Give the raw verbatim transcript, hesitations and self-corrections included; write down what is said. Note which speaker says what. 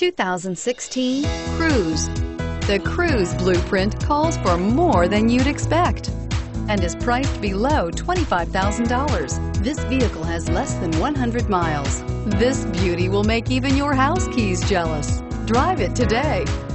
Speaker 1: two thousand sixteen Cruze. The Cruze blueprint calls for more than you'd expect and is priced below twenty-five thousand dollars. This vehicle has less than one hundred miles. This beauty will make even your house keys jealous. Drive it today.